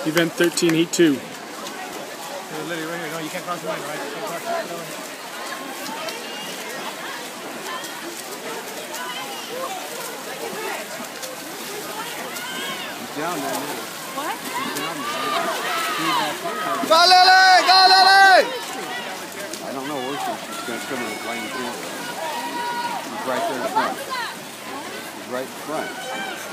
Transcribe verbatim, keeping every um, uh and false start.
Event thirteen, Heat two. There's Liddy right here. No, you can't cross the line, right? You can't cross the line. He's down there now. What? He's down there. He's back here. Go Lily! Go Lily! I don't know where she's, she's going to come in the lane too. He's right there in front. He's right in front.